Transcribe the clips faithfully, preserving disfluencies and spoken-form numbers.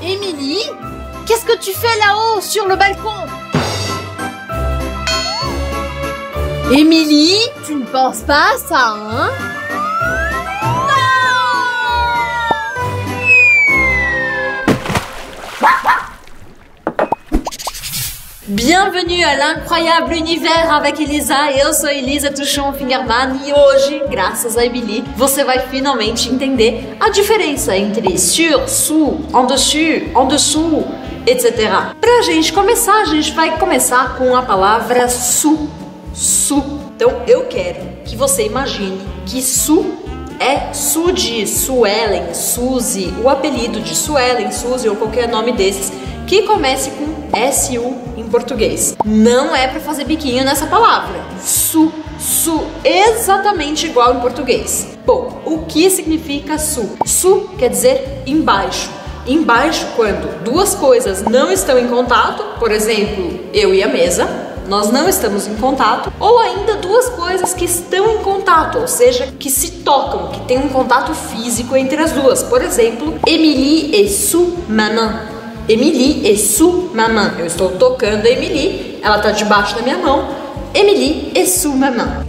Émilie, qu'est-ce que tu fais là-haut sur le balcon? Émilie, tu ne penses pas à ça, hein? Bienvenue à l'incroyable univers avec Elisa. Eu sou Elisa Tuchon Fingerman e hoje, graças a Emily, você vai finalmente entender a diferença entre sur, sous, en dessus, en dessous, etcétera. Pra gente começar, a gente vai começar com a palavra sous, sous. Então eu quero que você imagine que sous é Su de Suelen, Suzy, o apelido de Suelen, Suzy ou qualquer nome desses que comece com S U em português. Não é para fazer biquinho nessa palavra. Su, su, exatamente igual em português. Bom, o que significa su? Su quer dizer embaixo. Embaixo quando duas coisas não estão em contato, por exemplo, eu e a mesa, nós não estamos em contato, ou ainda duas coisas que estão em contato, ou seja, que se tocam, que tem um contato físico entre as duas. Por exemplo, Emily est sous ma main. Emily est sous ma main. Eu estou tocando a Emily, ela está debaixo da minha mão. Emily est sous ma main.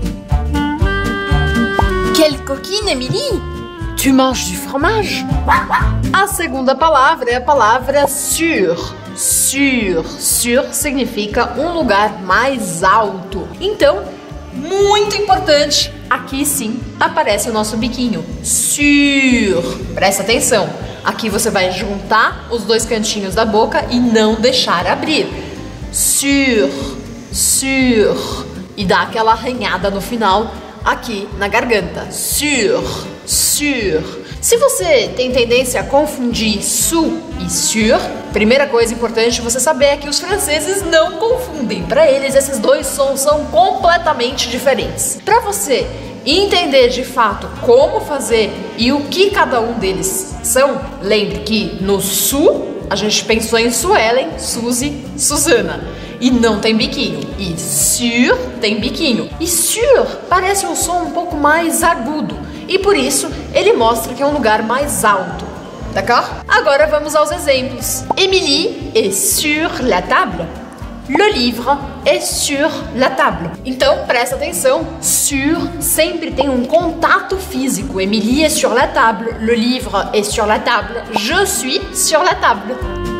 Quelle coquine, Emily! Tu manges du fromage? A segunda palavra é a palavra sur. Sur. Sur significa um lugar mais alto. Então, muito importante, aqui sim aparece o nosso biquinho. Sur. Presta atenção. Aqui você vai juntar os dois cantinhos da boca e não deixar abrir. Sur. Sur. E dá aquela arranhada no final aqui na garganta. Sur. Sur. Se você tem tendência a confundir su e sur, primeira coisa importante você saber é que os franceses não confundem. Para eles, esses dois sons são completamente diferentes. Para você entender de fato como fazer e o que cada um deles são, lembre que no su a gente pensou em Suelen, Suzy, Susana. E não tem biquinho. E sur tem biquinho. E sur parece um som um pouco mais agudo. E por isso ele mostra que é um lugar mais alto. D'accord? Agora vamos aos exemplos. Emily est sur la table. Le livre est sur la table. Então presta atenção. Sur sempre tem um contato físico. Emily est sur la table. Le livre est sur la table. Je suis sur la table.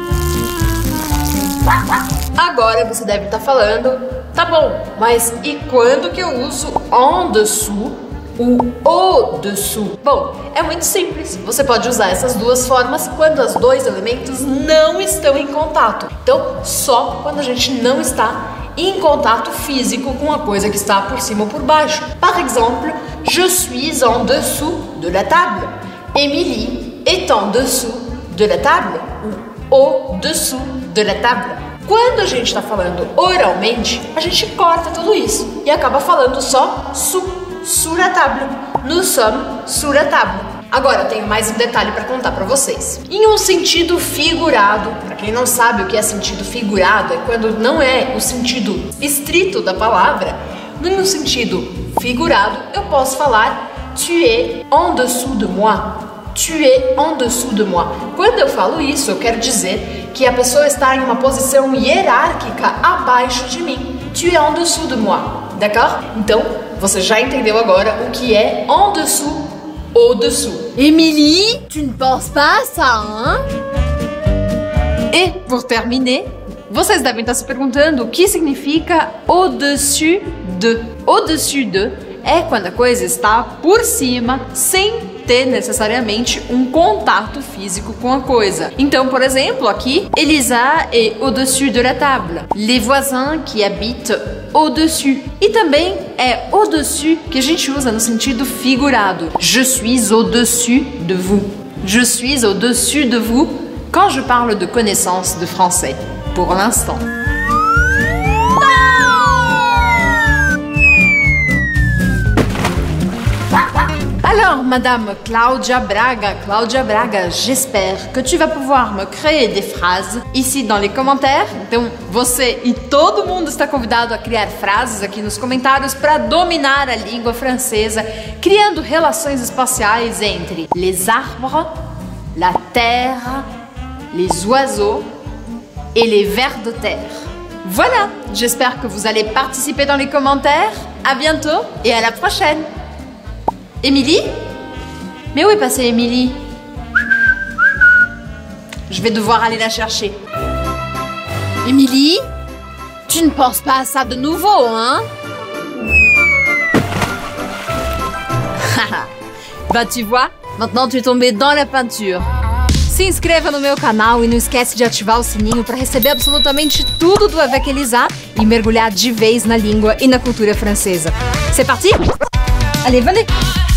Agora você deve estar falando, tá bom, mas e quando que eu uso en dessous? O au-dessous. Bom, é muito simples. Você pode usar essas duas formas quando os dois elementos não estão em contato. Então, só quando a gente não está em contato físico com a coisa que está por cima ou por baixo. Par exemple, je suis en dessous de la table. Emily est en dessous de la table. Ou au-dessous de la table. Quando a gente está falando oralmente, a gente corta tudo isso e acaba falando só su. Sur la table. Nous sommes sur la table. Agora eu tenho mais um detalhe para contar para vocês. Em um sentido figurado, para quem não sabe o que é sentido figurado, é quando não é o sentido estrito da palavra. Em um sentido figurado, eu posso falar tu es en dessous de moi. Tu es en dessous de moi. Quando eu falo isso, eu quero dizer que a pessoa está em uma posição hierárquica abaixo de mim. Tu es en dessous de moi. D'accord? Então, você já entendeu agora o que é en dessous, au-dessous. Émilie, tu ne penses pas à ça, hein? E, por terminer, vocês devem estar se perguntando o que significa au-dessus de. Au-dessus de é quando a coisa está por cima, sem ter necessariamente um contato físico com a coisa. Então, por exemplo, aqui, Elisa est au-dessus de la table. Les voisins qui habitent au-dessus. E também é au-dessus que a gente usa no sentido figurado. Je suis au-dessus de vous. Je suis au-dessus de vous quand je parle de connaissance de français. Pour l'instant. Alors, Madame Claudia Braga, Claudia Braga, j'espère que tu vas pouvoir me créer des phrases ici dans les commentaires. Então, você e todo mundo está convidado a criar frases aqui nos comentários para dominar a língua francesa, criando relações espaciais entre les arbres, la terre les oiseaux et les vers de terre. Voilà, j'espère que vous allez participer dans les commentaires. À bientôt et à la prochaine. Émilie? Mais où est passée Émilie? Je vais devoir aller la chercher. Émilie? Tu ne penses pas à ça de nouveau, hein? Bah tu vois, maintenant tu es tombé dans la peinture. Se inscreva no meu canal e não esquece de ativar o sininho para receber absolutamente tudo do Avec Elisa e mergulhar de vez na língua e na cultura francesa. C'est parti? Allez, venez!